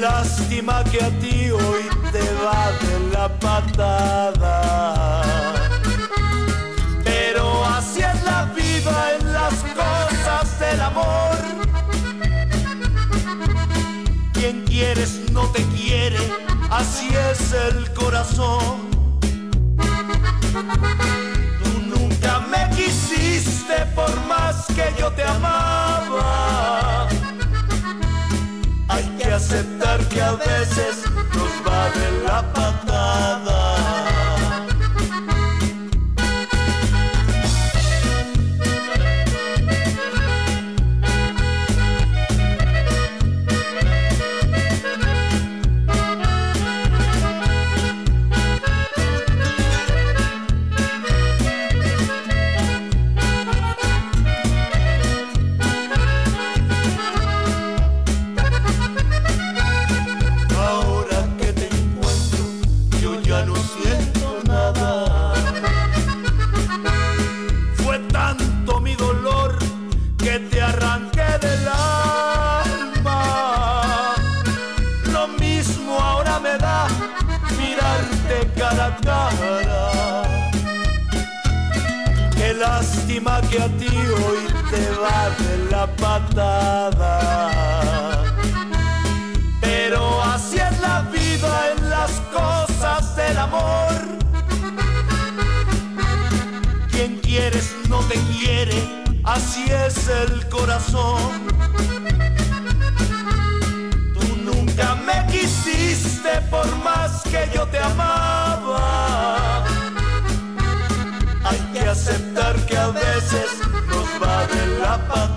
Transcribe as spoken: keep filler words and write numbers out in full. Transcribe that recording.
lástima que a ti hoy te va de la patada. Pero así es la vida en las cosas del amor. Quien quieres no te quiere, así es el corazón. Tú nunca me quisiste por más que yo te amaba. Hay que aceptar que a veces nos va de la patada. Que te arranqué del alma. Lo mismo ahora me da mirarte cara a cara. Qué lástima que a ti hoy te va de la patada. Pero así es la vida en las cosas del amor. Quien quieres no te quiere, así es el corazón. Tú nunca me quisiste por más que yo te amaba. Hay que aceptar que a veces nos va de la patada.